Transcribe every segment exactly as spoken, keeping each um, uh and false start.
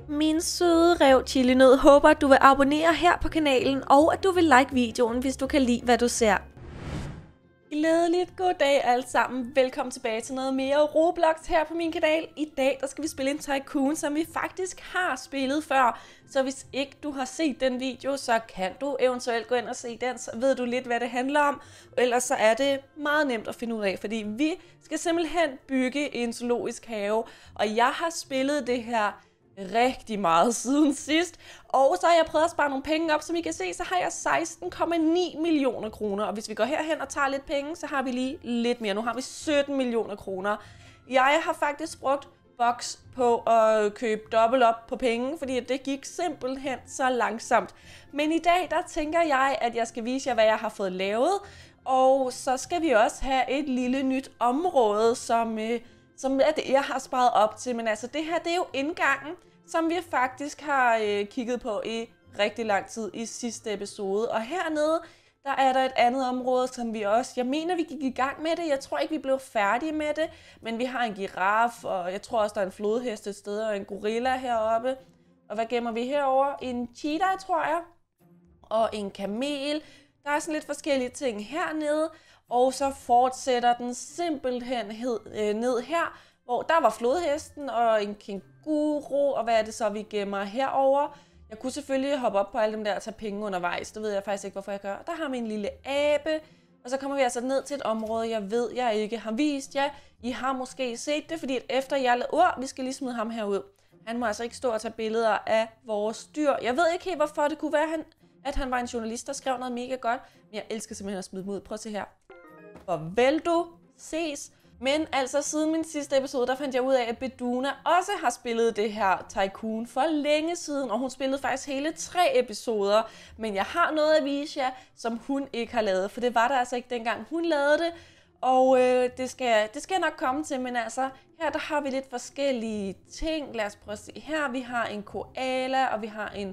Min søde rev Chilinød håber, at du vil abonnere her på kanalen, og at du vil like videoen, hvis du kan lide, hvad du ser. Glædeligt goddag alle sammen. Velkommen tilbage til noget mere Roblox her på min kanal. I dag der skal vi spille en Tycoon, som vi faktisk har spillet før. Så hvis ikke du har set den video, så kan du eventuelt gå ind og se den, så ved du lidt, hvad det handler om. Ellers så er det meget nemt at finde ud af, fordi vi skal simpelthen bygge en zoologisk have. Og jeg har spillet det her rigtig meget siden sidst, og så har jeg prøvet at spare nogle penge op. Som I kan se, så har jeg seksten komma ni millioner kroner, og hvis vi går herhen og tager lidt penge, så har vi lige lidt mere. Nu har vi sytten millioner kroner. Jeg har faktisk brugt Box på at købe dobbelt op på penge, fordi det gik simpelthen så langsomt. Men i dag, der tænker jeg, at jeg skal vise jer, hvad jeg har fået lavet, og så skal vi også have et lille nyt område, som øh, som er det, jeg har sparet op til. Men altså, det her, det er jo indgangen, som vi faktisk har øh, kigget på i rigtig lang tid i sidste episode. Og hernede, der er der et andet område, som vi også, jeg mener, vi gik i gang med det. Jeg tror ikke, vi blev færdige med det, men vi har en giraf, og jeg tror også, der er en flodhest et sted, og en gorilla heroppe. Og hvad gemmer vi herover? En cheetah, tror jeg, og en kamel. Der er sådan lidt forskellige ting hernede. Og så fortsætter den simpelthen hed, øh, ned her, hvor der var flodhesten og en kænguru, og hvad er det så, vi gemmer herover? Jeg kunne selvfølgelig hoppe op på alle dem der og tage penge undervejs, det ved jeg faktisk ikke, hvorfor jeg gør. Der har vi en lille abe, og så kommer vi altså ned til et område, jeg ved, jeg ikke har vist jer. I har måske set det, fordi efter jeg lavede ord, vi skal lige smide ham herud. Han må altså ikke stå og tage billeder af vores dyr. Jeg ved ikke helt, hvorfor det kunne være, han, at han var en journalist, der skrev noget mega godt, men jeg elsker simpelthen at smide dem ud. Prøv at se her. Farvel du, ses. Men altså siden min sidste episode, der fandt jeg ud af, at Beduna også har spillet det her Tycoon for længe siden, og hun spillede faktisk hele tre episoder. Men jeg har noget at vise jer, som hun ikke har lavet, for det var der altså ikke dengang hun lavede det. Og øh, det, skal, det skal jeg nok komme til, men altså her der har vi lidt forskellige ting. Lad os prøve at se her. Vi har en koala, og vi har en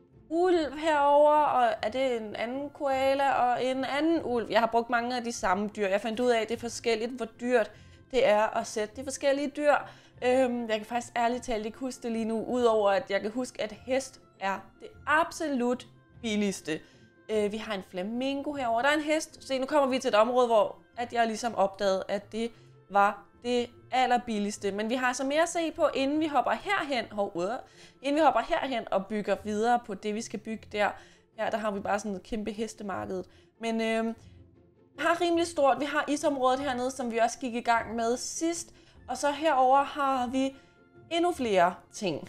ulv herover, og er det en anden koala og en anden ulv. Jeg har brugt mange af de samme dyr. Jeg fandt ud af, at det er forskelligt, hvor dyrt det er at sætte de forskellige dyr. Øhm, jeg kan faktisk ærligt talt ikke huske det lige nu, udover at jeg kan huske, at hest er det absolut billigste. Øh, vi har en flamingo herover. Der er en hest. Se, nu kommer vi til et område, hvor at jeg ligesom opdagede, at det var det allerbilligste. Men vi har altså mere at se på, inden vi hopper herhen. Hov, uh, inden vi hopper herhen og bygger videre på det, vi skal bygge der. Her der har vi bare sådan et kæmpe hestemarked. Men øh, vi har rimelig stort. Vi har isområdet hernede, som vi også gik i gang med sidst. Og så herover har vi endnu flere ting.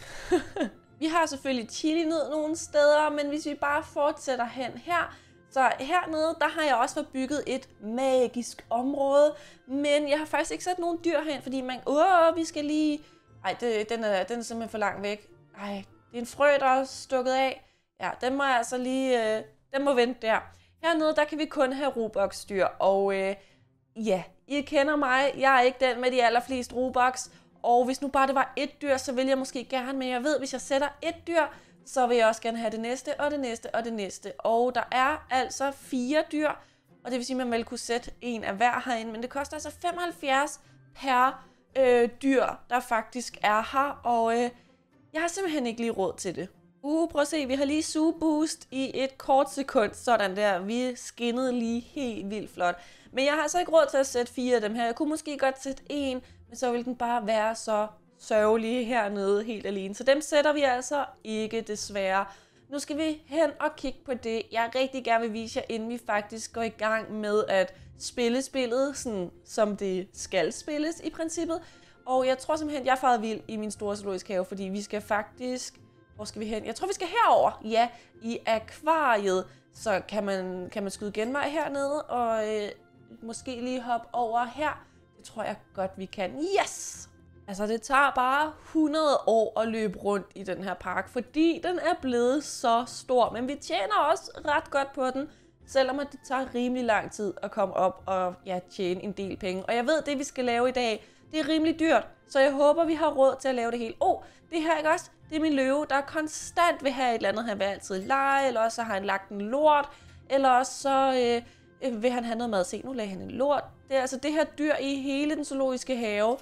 Vi har selvfølgelig chilinød nogle steder, men hvis vi bare fortsætter hen her, så hernede, der har jeg også fået bygget et magisk område, men jeg har faktisk ikke sat nogen dyr hen, fordi man, åh, vi skal lige, ej, det, den, er, den er simpelthen for langt væk. Ej, det er en frø, der er stukket af. Ja, den må jeg altså lige, øh, den må vente der. Hernede, der kan vi kun have Robux-dyr, og øh, ja, I kender mig, jeg er ikke den med de allerflest Robux, og hvis nu bare det var et dyr, så vil jeg måske gerne, men jeg ved, hvis jeg sætter et dyr, så vil jeg også gerne have det næste, og det næste, og det næste. Og der er altså fire dyr, og det vil sige, at man vel kunne sætte en af hver herinde, men det koster altså femoghalvfjerds per øh, dyr, der faktisk er her, og øh, jeg har simpelthen ikke lige råd til det. Uh, prøv at se, vi har lige Zoo Boost i et kort sekund, sådan der, vi skinnede lige helt vildt flot. Men jeg har altså ikke råd til at sætte fire af dem her, jeg kunne måske godt sætte en, men så ville den bare være så sørgelige hernede helt alene. Så dem sætter vi altså ikke, desværre. Nu skal vi hen og kigge på det, jeg rigtig gerne vil vise jer, inden vi faktisk går i gang med at spille spillet, sådan som det skal spilles i princippet. Og jeg tror simpelthen, jeg er faret vild i min store zoologiske have, fordi vi skal faktisk... Hvor skal vi hen? Jeg tror, vi skal herover. Ja, i akvariet. Så kan man, kan man skyde genvej hernede, og øh, måske lige hoppe over her. Det tror jeg godt, vi kan. Yes! Altså, det tager bare hundrede år at løbe rundt i den her park, fordi den er blevet så stor. Men vi tjener også ret godt på den, selvom det tager rimelig lang tid at komme op og ja, tjene en del penge. Og jeg ved, det vi skal lave i dag, det er rimelig dyrt, så jeg håber, vi har råd til at lave det hele. Åh, oh, det her, ikke også? Det er min løve, der konstant vil have et eller andet, han vil altid lege, eller også har han lagt en lort, eller også så øh, vil han have noget mad. Se, nu lagde han en lort. Det er altså det her dyr i hele den zoologiske have,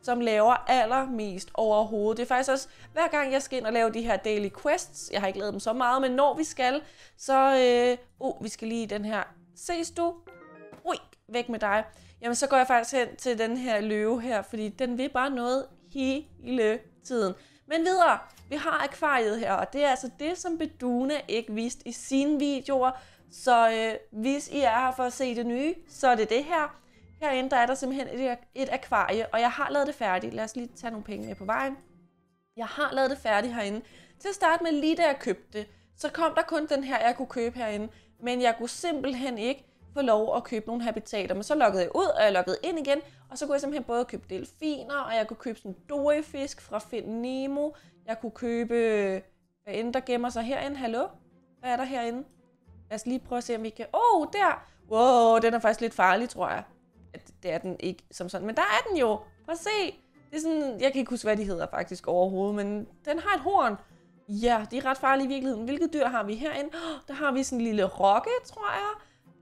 som laver allermest overhovedet. Det er faktisk også, hver gang jeg skal ind og lave de her daily quests, jeg har ikke lavet dem så meget, men når vi skal, så, øh, oh, vi skal lige den her, ses du? Ui, væk med dig. Jamen, så går jeg faktisk hen til den her løve her, fordi den vil bare noget hele tiden. Men videre, vi har akvariet her, og det er altså det, som Beduna ikke viste i sine videoer. Så øh, hvis I er her for at se det nye, så er det det her. Herinde der er der simpelthen et, et akvarie, og jeg har lavet det færdigt. Lad os lige tage nogle penge med på vejen. Jeg har lavet det færdigt herinde. Til at starte med, lige da jeg købte det, så kom der kun den her, jeg kunne købe herinde. Men jeg kunne simpelthen ikke få lov at købe nogle habitater. Men så loggede jeg ud, og jeg loggede ind igen. Og så kunne jeg simpelthen både købe delfiner, og jeg kunne købe sådan en doryfisk fra Find Nemo. Jeg kunne købe, hvad end der gemmer sig herinde. Hallo? Hvad er der herinde? Lad os lige prøve at se, om vi kan... Åh, oh, der! Wow, den er faktisk lidt farlig, tror jeg. Det er den ikke som sådan. Men der er den jo. Prøv at se. Det er sådan... Jeg kan ikke huske, hvad de hedder faktisk overhovedet, men den har et horn. Ja, de er ret farlige i virkeligheden. Hvilket dyr har vi herinde? Oh, der har vi sådan en lille rokke, tror jeg.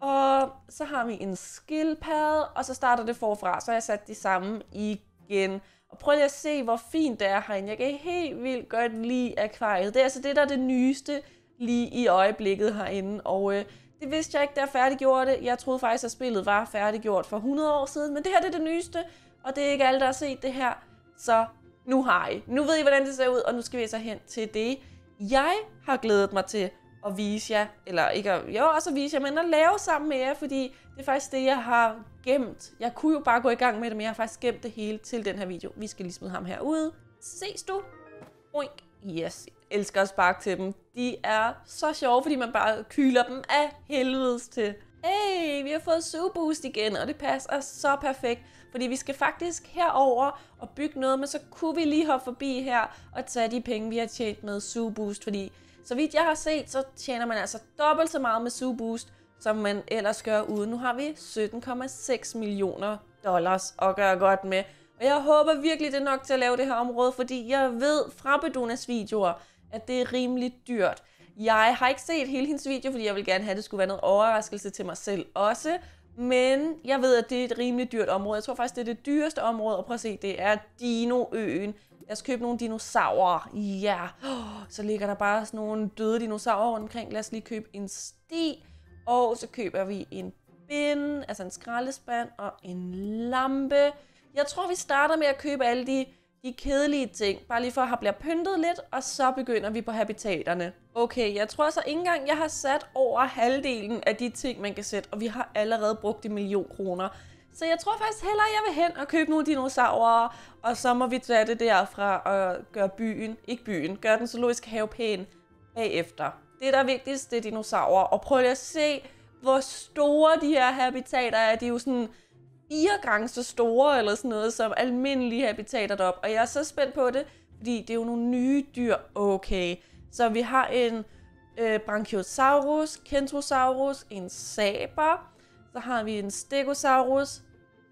Og så har vi en skildpadde, og så starter det forfra. Så har jeg sat de samme igen. Og prøv lige at se, hvor fint det er herinde. Jeg kan helt vildt godt lide akvariet. Det er altså det, der er det nyeste lige i øjeblikket herinde. Og øh, det vidste jeg ikke, da jeg færdiggjorde det. Jeg troede faktisk, at spillet var færdiggjort for hundrede år siden. Men det her det er det nyeste, og det er ikke alle, der har set det her. Så nu har I. Nu ved I, hvordan det ser ud, og nu skal vi så hen til det. Jeg har glædet mig til at vise jer, eller ikke at, jo, også at vise jer, men at lave sammen med jer, fordi det er faktisk det, jeg har gemt. Jeg kunne jo bare gå i gang med det, men jeg har faktisk gemt det hele til den her video. Vi skal lige smide ham herude. Ses du? Oink. Yes, jeg elsker at sparke til dem. De er så sjove, fordi man bare kyler dem af helvedes til. Hey, vi har fået Zoo Boost igen, og det passer så perfekt, fordi vi skal faktisk herover og bygge noget, men så kunne vi lige hoppe forbi her og tage de penge, vi har tjent med Zoo Boost, fordi så vidt jeg har set, så tjener man altså dobbelt så meget med Zoo Boost, som man ellers gør uden. Nu har vi sytten komma seks millioner dollars at gøre godt med. Og jeg håber virkelig, det er nok til at lave det her område, fordi jeg ved fra Bedunas videoer, at det er rimelig dyrt. Jeg har ikke set hele hendes video, fordi jeg vil gerne have, at det skulle være noget overraskelse til mig selv også. Men jeg ved, at det er et rimelig dyrt område. Jeg tror faktisk, det er det dyreste område. Og prøv at se, det er Dinoøen. Lad os købe nogle dinosaurer. Ja, oh, så ligger der bare sådan nogle døde dinosaurer rundt omkring. Lad os lige købe en sti. Og så køber vi en bind, altså en skraldespand og en lampe. Jeg tror, vi starter med at købe alle de, de kedelige ting. Bare lige for at have bliver pyntet lidt, og så begynder vi på habitaterne. Okay, jeg tror så ikke engang, jeg har sat over halvdelen af de ting, man kan sætte. Og vi har allerede brugt en million kroner. Så jeg tror faktisk hellere, jeg vil hen og købe nogle dinosaurer. Og så må vi tage det derfra og gøre byen, ikke byen, gøre den zoologiske have pæn bagefter. Det, der er vigtigst, det er dinosaurer. Og prøv lige at se, hvor store de her habitater er. De er jo sådan fire gange så store eller sådan noget som almindelige habitater deroppe. Og jeg er så spændt på det, fordi det er jo nogle nye dyr. Okay, så vi har en øh, Brachiosaurus, Kentrosaurus, en saber. Så har vi en Stegosaurus,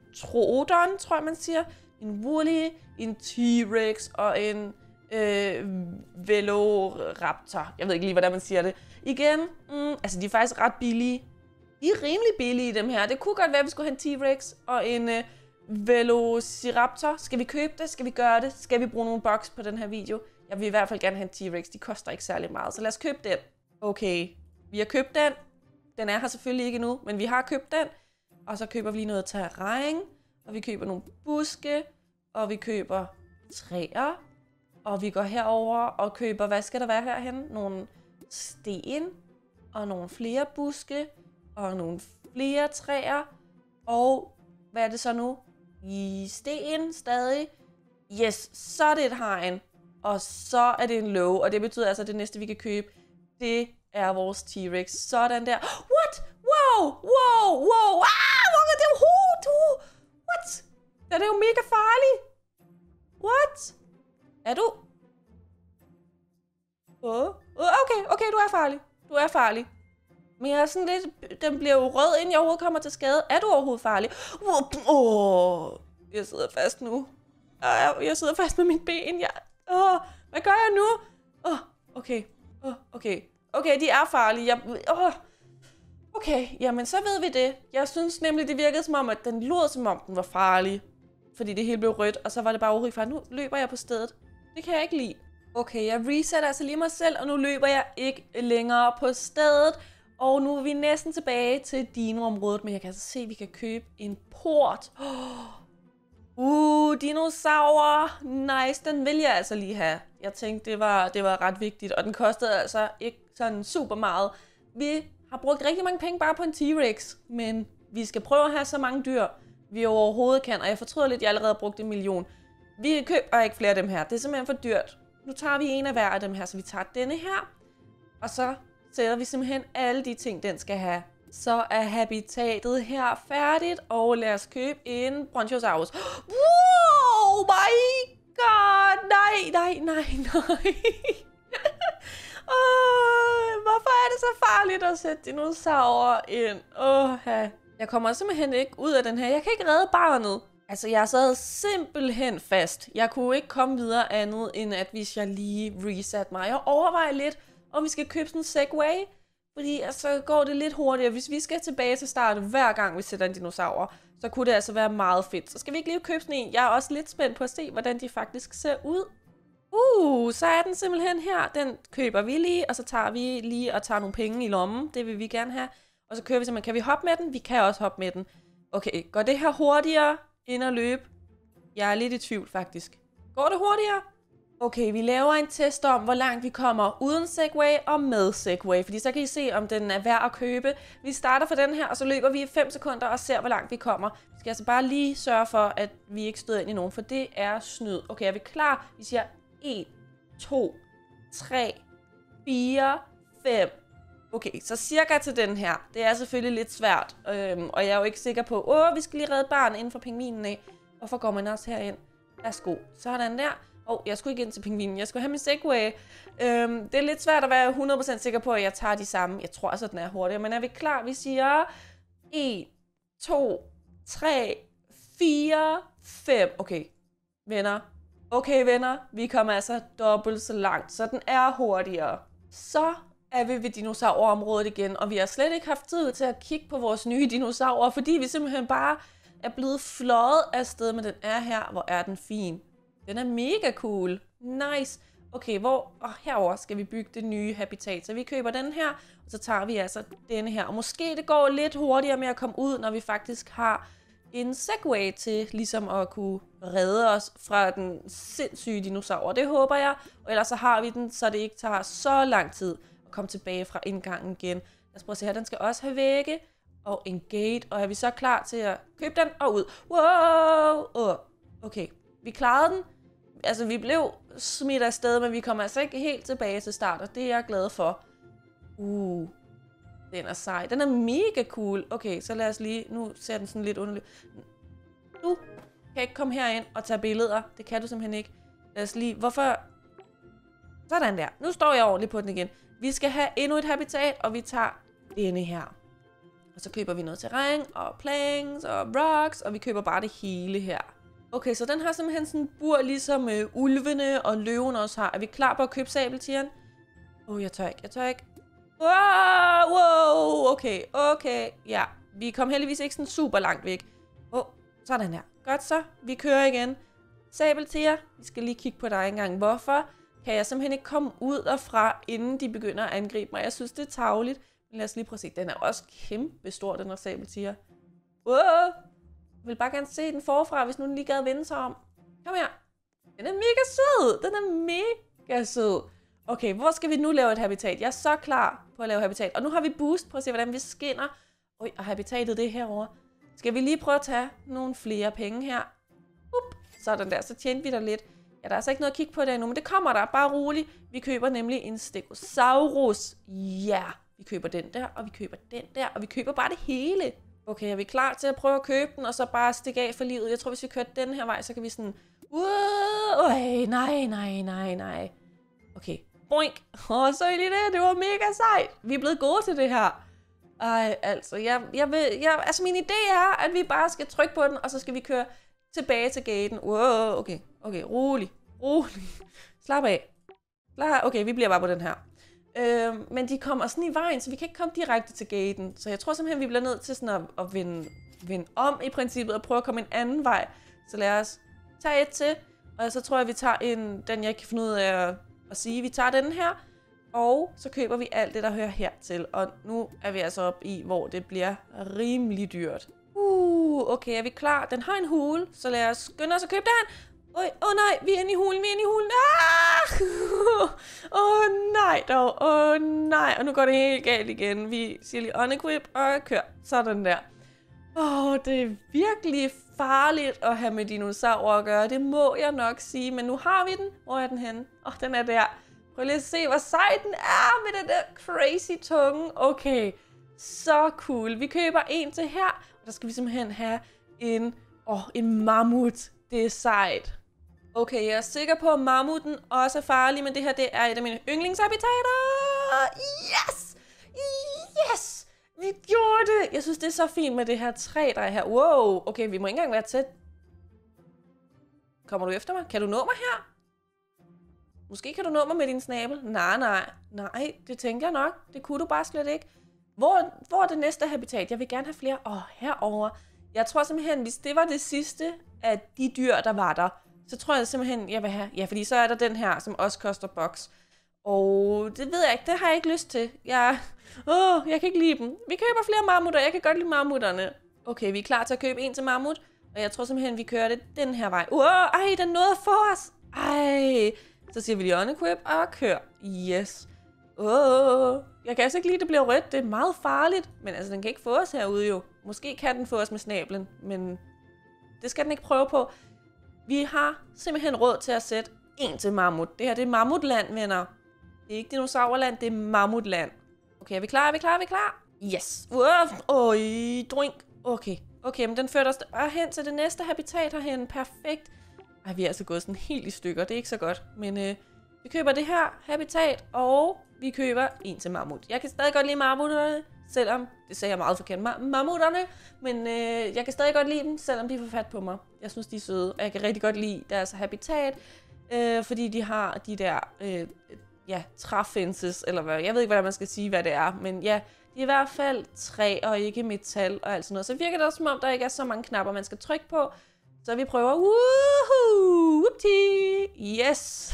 Troodon, tror jeg man siger, en Woolly, en T-Rex og en øh, Velociraptor. Jeg ved ikke lige, hvordan man siger det. Igen, mm, altså de er faktisk ret billige. De er rimelig billige, dem her. Det kunne godt være, at vi skulle have en T-Rex og en øh, Velociraptor. Skal vi købe det? Skal vi gøre det? Skal vi bruge nogle bucks på den her video? Jeg vil i hvert fald gerne have en T-Rex. De koster ikke særlig meget, så lad os købe den. Okay, vi har købt den. Den er her selvfølgelig ikke endnu, men vi har købt den. Og så køber vi lige noget terræn. Og vi køber nogle buske. Og vi køber træer. Og vi går herover og køber, hvad skal der være herhen? Nogle sten. Og nogle flere buske. Og nogle flere træer. Og hvad er det så nu? I sten stadig. Yes, så er det et hegn. Og så er det en låge. Og det betyder altså, at det næste vi kan købe, det er vores T-Rex. Sådan der. What? Wow! Wow! Wow! Ah! Hvor er det jo hovedet? What? Den er jo mega farlig. What? Er du? Oh. Okay, okay, du er farlig. Du er farlig. Men jeg er sådan lidt... Den bliver jo rød, inden jeg overhovedet kommer til skade. Er du overhovedet farlig? Åh! Oh. Jeg sidder fast nu. Jeg sidder fast med mit ben. Jeg... Oh. Hvad gør jeg nu? Åh, oh. Okay. Åh, oh. Okay. Okay, de er farlige. Jeg... Oh. Okay, jamen så ved vi det. Jeg synes nemlig, det virkede som om, at den lød som om, den var farlig. fordi det hele blev rødt, og så var det bare overhovedet fart. Nu løber jeg på stedet. Det kan jeg ikke lide. Okay, jeg resetter altså lige mig selv, og nu løber jeg ikke længere på stedet. Og nu er vi næsten tilbage til dinoområdet, men jeg kan altså se, at vi kan købe en port. Uh, dinosaurer. Nice, den vil jeg altså lige have. Jeg tænkte, det var, det var ret vigtigt, og den kostede altså ikke sådan super meget. Vi har brugt rigtig mange penge bare på en T-Rex, men vi skal prøve at have så mange dyr, vi overhovedet kan, og jeg fortryder lidt, at jeg allerede har brugt en million. Vi køber ikke flere af dem her, det er simpelthen for dyrt. Nu tager vi en af hver af dem her, så vi tager denne her, og så sætter vi simpelthen alle de ting, den skal have. Så er habitatet her færdigt, og lad os købe en Brontosaurus. Wow, my god, nej, nej, nej, nej. Oh, hvorfor er det så farligt at sætte dinosaurer ind? Åh, oh, jeg kommer simpelthen ikke ud af den her. Jeg kan ikke redde barnet. Altså, jeg sad simpelthen fast. Jeg kunne ikke komme videre andet, end at hvis jeg lige reset mig. Jeg overvejer lidt, om vi skal købe sådan en Segway. Fordi altså, går det lidt hurtigere. Hvis vi skal tilbage til start hver gang vi sætter en dinosaur, så kunne det altså være meget fedt. Så skal vi ikke lige købe sådan en. Jeg er også lidt spændt på at se, hvordan de faktisk ser ud. Uh, så er den simpelthen her. Den køber vi lige, og så tager vi lige og tager nogle penge i lommen. Det vil vi gerne have. Og så kører vi simpelthen. Kan vi hoppe med den? Vi kan også hoppe med den. Okay, går det her hurtigere end at løbe? Jeg er lidt i tvivl faktisk. Går det hurtigere? Okay, vi laver en test om, hvor langt vi kommer uden Segway og med Segway. Fordi så kan I se, om den er værd at købe. Vi starter for den her, og så løber vi i fem sekunder og ser, hvor langt vi kommer. Vi skal altså bare lige sørge for, at vi ikke støder ind i nogen, for det er snyd. Okay, er vi klar? Vi siger en, to, tre, fire, fem. Okay, så cirka til den her. Det er selvfølgelig lidt svært, øhm, og jeg er jo ikke sikker på, åh, vi skal lige redde barn inden for pingvinen af. Hvorfor går man også herind? Værsgo. Sådan der. Åh, oh, jeg skulle ikke ind til pingvinen. Jeg skulle have min Segway. Øhm, det er lidt svært at være hundrede procent sikker på, at jeg tager de samme. Jeg tror altså, den er hurtigere. Men er vi klar? Vi siger en, to, tre, fire, fem. Okay, venner. Okay, venner. Vi kommer altså dobbelt så langt, så den er hurtigere. Så er vi ved dinosaurområdet igen, og vi har slet ikke haft tid til at kigge på vores nye dinosaurer, fordi vi simpelthen bare er blevet fløjet afsted med den er her. Hvor er den fin. Den er mega cool. Nice. Okay, hvor og herover skal vi bygge det nye habitat. Så vi køber den her, og så tager vi altså denne her. Og måske det går lidt hurtigere med at komme ud, når vi faktisk har en Segway til ligesom at kunne redde os fra den sindssyge dinosaur. Det håber jeg. Og ellers så har vi den, så det ikke tager så lang tid at komme tilbage fra indgangen igen. Lad os prøve at se her. Den skal også have vægge og en gate. Og er vi så klar til at købe den og ud? Wow! Oh, okay, vi klarede den. Altså, vi blev smidt afsted, men vi kommer altså ikke helt tilbage til start, og det er jeg glad for. Uh, den er sej. Den er mega cool. Okay, så lad os lige... Nu ser den sådan lidt underlig. Du kan ikke komme herind og tage billeder. Det kan du simpelthen ikke. Lad os lige... Hvorfor... Sådan der. Nu står jeg ordentligt på den igen. Vi skal have endnu et habitat, og vi tager denne her. Og så køber vi noget terræn, og planks, og rocks, og vi køber bare det hele her. Okay, så den har simpelthen sådan en bur, ligesom øh, ulvene og løven også har. Er vi klar på at købe sabeltigeren? Åh, oh, jeg tør ikke, jeg tør ikke. Wow, wow, okay, okay. Ja, vi kom heldigvis ikke sådan super langt væk. Åh, oh, sådan her. Godt så, vi kører igen. Sabeltiger, vi skal lige kigge på dig engang. Hvorfor kan jeg simpelthen ikke komme ud derfra, inden de begynder at angribe mig? Jeg synes, det er tarveligt. Men lad os lige prøve at se. Den er også kæmpe stor, den her sabeltiger. Wow. Jeg vil bare gerne se den forfra, hvis nu den lige gad vende sig om. Kom her. Den er mega sød. Den er mega sød. Okay, hvor skal vi nu lave et habitat? Jeg er så klar på at lave habitat. Og nu har vi boost. Prøv at se, hvordan vi skinner. Oj, og habitatet det er herovre. Skal vi lige prøve at tage nogle flere penge her? Up. Sådan der, så tjente vi der lidt. Ja, der er altså ikke noget at kigge på der endnu, men det kommer der. Bare roligt. Vi køber nemlig en Stegosaurus. Ja, vi køber den der, og vi køber den der, og vi køber bare det hele. Okay, er vi klar til at prøve at købe den, og så bare stikke af for livet? Jeg tror, hvis vi kører den her vej, så kan vi sådan... Wow, nej, nej, nej, nej. Okay, boink. Åh, så I lige det? Det var mega sejt. Vi er blevet gode til det her. Ej, altså, jeg, jeg vil, jeg, altså min idé er, at vi bare skal trykke på den, og så skal vi køre tilbage til gaten. Wow, okay, okay, rolig, rolig. Slap af. Slap. Okay, vi bliver bare på den her. Øh, men de kommer sådan i vejen, så vi kan ikke komme direkte til gaten. Så jeg tror simpelthen, vi bliver nødt til sådan at, at vende, vende om i princippet og prøve at komme en anden vej. Så lad os tage et til. Og så tror jeg, vi tager en, den jeg kan finde ud af at, at sige. Vi tager den her. Og så køber vi alt det, der hører hertil. Og nu er vi altså oppe i, hvor det bliver rimelig dyrt. Uh, okay, er vi klar? Den har en hule, så lad os skynde os at købe den. Åh oh, nej, vi er inde i hulen, vi er inde i hulen. Åh ah! oh, nej dog, åh oh, nej. Og nu går det helt galt igen. Vi siger lige unequip og kør. Sådan der. Åh, oh, det er virkelig farligt at have med dinosaurer at gøre. Det må jeg nok sige, men nu har vi den. Hvor er den henne? Åh, oh, den er der. Prøv lige at se, hvor sej den er med den der crazy tunge. Okay, så cool. Vi køber en til her, og der skal vi simpelthen have en, åh, en mammut. Det er sejt. Okay, jeg er sikker på, at mammuten også er farlig, men det her, det er et af mine yndlingshabitater. Yes! Yes! Vi gjorde det! Jeg synes, det er så fint med det her træ, der er her. Wow, okay, vi må ikke engang være tæt. Kommer du efter mig? Kan du nå mig her? Måske kan du nå mig med din snabel. Nej, nej. Nej, det tænker jeg nok. Det kunne du bare slet ikke. Hvor, hvor er det næste habitat? Jeg vil gerne have flere. Åh, oh, herovre. Jeg tror simpelthen, hvis det var det sidste af de dyr, der var der, så tror jeg simpelthen, jeg vil have. Ja, fordi så er der den her, som også koster boks. Og det ved jeg ikke. Det har jeg ikke lyst til. Jeg, åh, jeg kan ikke lide dem. Vi køber flere mammutter. Jeg kan godt lide mammutterne. Okay, vi er klar til at købe en til mammut. Og jeg tror simpelthen, vi kører det den her vej. Wow, ej, den nåede at få os. Ej. Så siger vi lige unequip og kør. Yes. Åh, jeg kan altså ikke lide, at det bliver rødt. Det er meget farligt. Men altså, den kan ikke få os herude jo. Måske kan den få os med snablen, men det skal den ikke prøve på. Vi har simpelthen råd til at sætte en til mammut. Det her, det er mammutland, venner. Det er ikke dinosaurland, det er mammutland. Okay, er vi klar? Er vi klar? Er vi klar? Yes. Øj, drink. Okay. Okay, men den førte os bare hen til det næste habitat herhen. Perfekt. Ej, vi er altså gået sådan helt i stykker. Det er ikke så godt. Men øh, vi køber det her habitat, og vi køber en til mammut. Jeg kan stadig godt lide mammutterne, selvom, det sagde jeg meget forkert, ma mammutterne, men øh, jeg kan stadig godt lide dem, selvom de får fat på mig. Jeg synes, de er søde, og jeg kan rigtig godt lide deres habitat, øh, fordi de har de der, øh, ja, træfences, eller hvad, jeg ved ikke, hvordan man skal sige, hvad det er, men ja, de er i hvert fald træ og ikke metal og alt sådan noget. Så virker det også, som om der ikke er så mange knapper, man skal trykke på. Så vi prøver. Woohoo! Whoopty! Yes!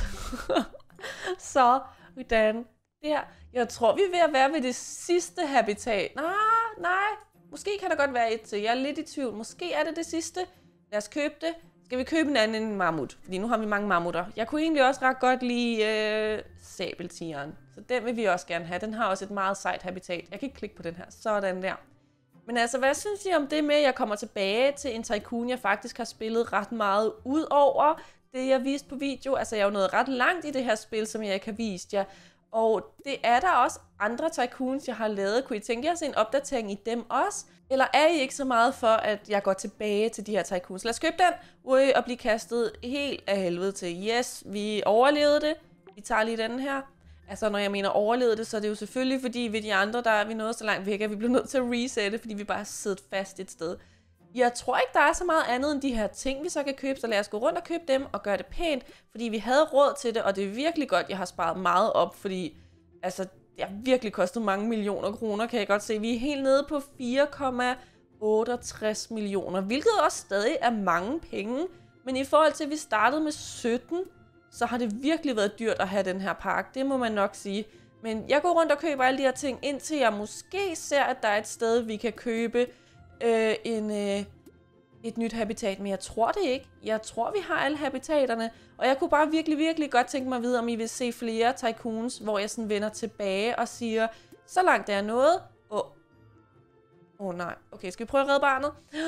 Så, hvordan der. Jeg tror, vi er ved at være ved det sidste habitat. Nej, nej. Måske kan der godt være et til. Jeg er lidt i tvivl. Måske er det det sidste. Lad os købe det. Skal vi købe en anden end en mammut? Fordi nu har vi mange mammutter. Jeg kunne egentlig også ret godt lide øh, sabeltigeren. Så den vil vi også gerne have. Den har også et meget sejt habitat. Jeg kan ikke klikke på den her. Sådan der. Men altså, hvad synes I om det med, at jeg kommer tilbage til en tycoon, jeg faktisk har spillet ret meget ud over det, jeg viste på video? Altså, jeg er jo nået ret langt i det her spil, som jeg ikke har vist jer. Og det er der også andre tycoons, jeg har lavet. Kunne I tænke jer at se en opdatering i dem også? Eller er I ikke så meget for, at jeg går tilbage til de her tycoons? Lad os købe den, ui, og blive kastet helt af helvede til. Yes, vi overlevede det. Vi tager lige den her. Altså, når jeg mener overlevede det, så er det jo selvfølgelig, fordi ved de andre, der er vi nået så langt væk, at vi bliver nødt til at resette, fordi vi bare har siddet fast et sted. Jeg tror ikke, der er så meget andet end de her ting, vi så kan købe, så lad os gå rundt og købe dem og gøre det pænt, fordi vi havde råd til det, og det er virkelig godt, jeg har sparet meget op, fordi altså, det har virkelig kostet mange millioner kroner, kan jeg godt se. Vi er helt nede på fire komma otteogtres millioner, hvilket også stadig er mange penge, men i forhold til, at vi startede med sytten, så har det virkelig været dyrt at have den her park. Det må man nok sige. Men jeg går rundt og køber alle de her ting, indtil jeg måske ser, at der er et sted, vi kan købe øh, en, øh, et nyt habitat. Men jeg tror det ikke. Jeg tror, vi har alle habitaterne. Og jeg kunne bare virkelig, virkelig godt tænke mig at vide, om I vil se flere tycoons, hvor jeg sådan vender tilbage og siger, så langt der er noget. Åh oh. oh, nej. Okay, skal vi prøve at redde barnet?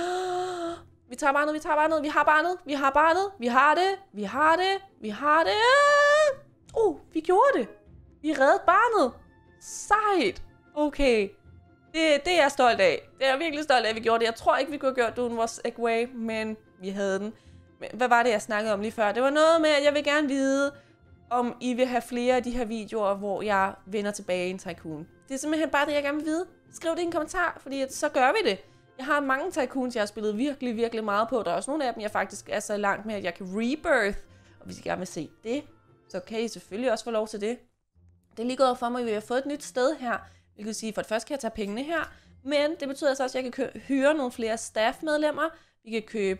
Vi tager barnet, vi tager barnet, vi har barnet, vi har barnet, vi har det, vi har det, vi har det. Uh, vi gjorde det. Vi reddede barnet. Sejt. Okay. Det, det er jeg stolt af. Det er jeg virkelig stolt af, at vi gjorde det. Jeg tror ikke, vi kunne have gjort det uden vores Egway, men vi havde den. Men hvad var det, jeg snakkede om lige før? Det var noget med, at jeg vil gerne vide, om I vil have flere af de her videoer, hvor jeg vender tilbage i en tycoon. Det er simpelthen bare det, jeg gerne vil vide. Skriv det i en kommentar, fordi så gør vi det. Jeg har mange tycoons, jeg har spillet virkelig, virkelig meget på. Der er også nogle af dem, jeg faktisk er så langt med, at jeg kan rebirth. Og hvis I gerne vil se det, så kan I selvfølgelig også få lov til det. Det er lige gået for mig, at vi har fået et nyt sted her. Det vil sige, for det første kan jeg tage pengene her. Men det betyder altså også, at jeg kan hyre nogle flere staffmedlemmer. Vi kan købe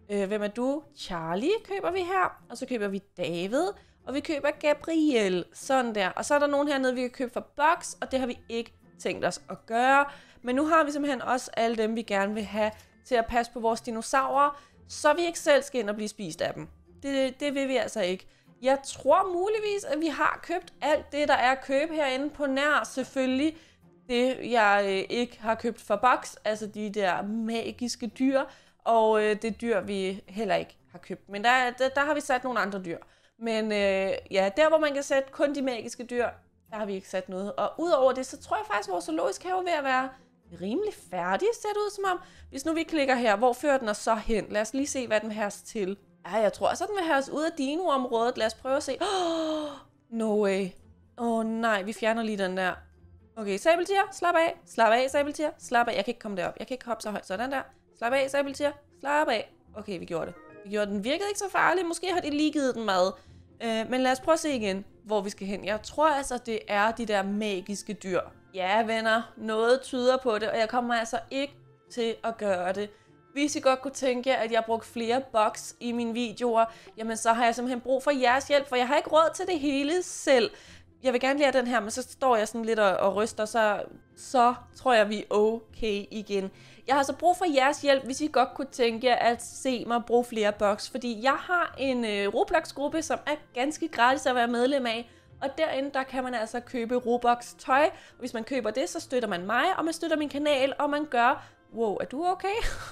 Øh, hvem er du? Charlie køber vi her. Og så køber vi David. Og vi køber Gabriel. Sådan der. Og så er der nogen hernede, vi kan købe for box. Og det har vi ikke tænkt os at gøre. Men nu har vi simpelthen også alle dem, vi gerne vil have til at passe på vores dinosaurer. Så vi ikke selv skal ind og blive spist af dem. Det, det vil vi altså ikke. Jeg tror muligvis, at vi har købt alt det, der er at købe herinde på nær. Selvfølgelig det, jeg øh, ikke har købt for box. Altså de der magiske dyr. Og øh, det dyr, vi heller ikke har købt. Men der, der, der har vi sat nogle andre dyr. Men øh, ja, der hvor man kan sætte kun de magiske dyr, der har vi ikke sat noget. Og udover det, så tror jeg faktisk, at vores zoologisk have er ved at være rimelig færdig, ser det ud som om. Hvis nu vi klikker her, hvor fører den os så hen? Lad os lige se, hvad den vil have os til. Ja, jeg tror så, den vil have os ud af dino-området. Lad os prøve at se. Oh, no way. Åh oh, nej, vi fjerner lige den der. Okay, sabeltiger, slap af. Slap af, sabeltiger. Slap af. Jeg kan ikke komme derop. Jeg kan ikke hoppe så højt. Sådan der. Slap af, sabeltiger. Slap af. Okay, vi gjorde det. Vi gjorde den. Virkede ikke så farlig. Måske har de lige givet den mad. Øh, men lad os prøve at se igen, hvor vi skal hen. Jeg tror altså, det er de der magiske dyr. Ja, venner. Noget tyder på det, og jeg kommer altså ikke til at gøre det. Hvis I godt kunne tænke jer, at jeg brugte flere box i mine videoer, jamen så har jeg simpelthen brug for jeres hjælp, for jeg har ikke råd til det hele selv. Jeg vil gerne lære den her, men så står jeg sådan lidt og, og ryster, så, så tror jeg, vi er okay igen. Jeg har så brug for jeres hjælp, hvis I godt kunne tænke jer at se mig bruge flere box, fordi jeg har en øh, Roblox-gruppe, som er ganske gratis at være medlem af, og derinde, der kan man altså købe Roblox-tøj, og hvis man køber det, så støtter man mig, og man støtter min kanal, og man gør... Wow, er du okay?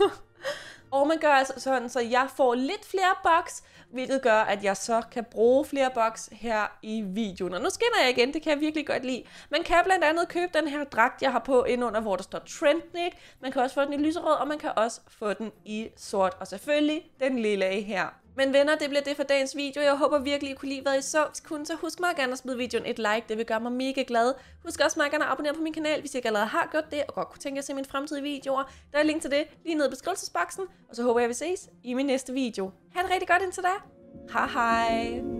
Og man gør altså sådan, så jeg får lidt flere box, hvilket gør, at jeg så kan bruge flere box her i videoen. Og nu skinner jeg igen, det kan jeg virkelig godt lide. Man kan blandt andet købe den her dragt, jeg har på indunder, hvor der står Trendnik. Man kan også få den i lyserød, og man kan også få den i sort. Og selvfølgelig den lille af her. Men venner, det bliver det for dagens video. Jeg håber virkelig, I kunne lide, hvad I så. Hvis I kunne, så husk meget gerne at smide videoen et like. Det vil gøre mig mega glad. Husk også meget gerne at abonnere på min kanal, hvis I ikke allerede har gjort det, og godt kunne tænke jer at se mine fremtidige videoer. Der er link til det lige nede i beskrivelsesboksen. Og så håber jeg, vi ses i min næste video. Ha' det rigtig godt indtil da. Hej hej.